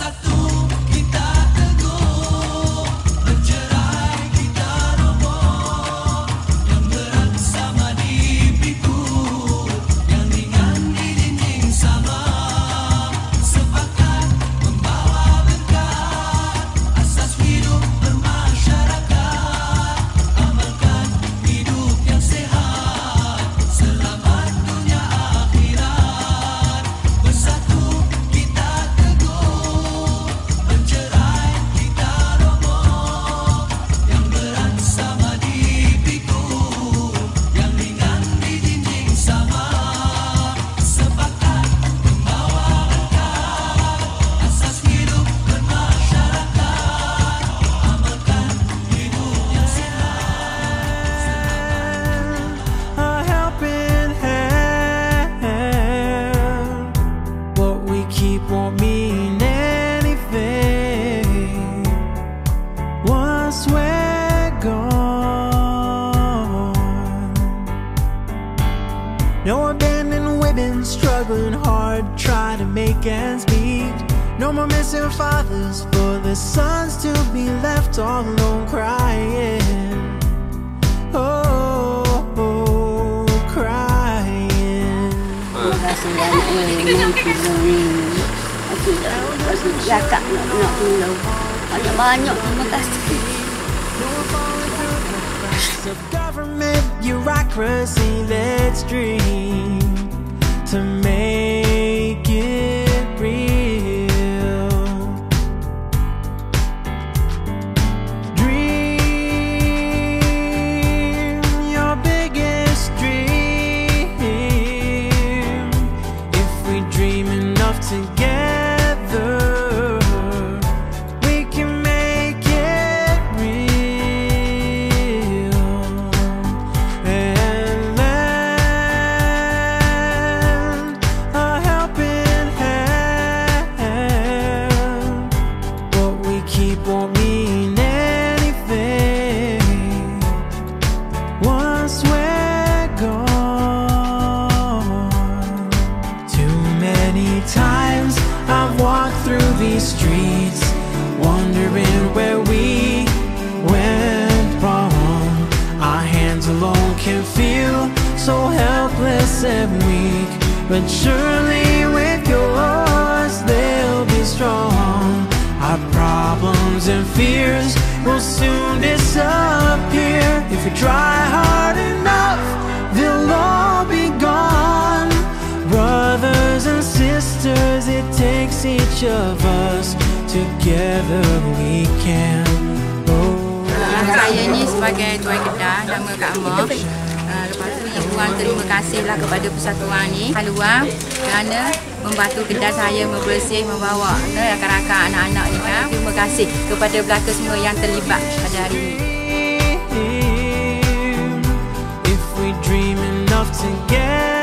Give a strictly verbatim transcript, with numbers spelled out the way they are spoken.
No abandoned women struggling hard, trying to make ends meet. No more missing fathers for the sons to be left all alone crying. Oh, oh, crying. Terima kasih banyak ni. Aku dah kasih zakat nak nak pulau. Banyak-banyak terima kasih. Of government bureaucracy, let's dream to make it real. Dream your biggest dream. If we dream enough together, won't mean anything once we're gone. Too many times I've walked through these streets, wondering where we went wrong. Our hands alone can feel so helpless and weak, but surely with yours they'll be strong. Our problems and fears will soon disappear. If we try hard enough, they'll all be gone. Brothers and sisters, it takes each of us. Together we can go. Saya ni sebagai tuan kedai, nama Kak Amah. Lepas tu Ibu Wang terima kasihlah kepada persatuan ni haluan kerana membantu kedai saya membersih, membawa rakan-rakan anak-anak ni kan. Terima kasih kepada belaka semua yang terlibat pada hari ini. If we dream enough together.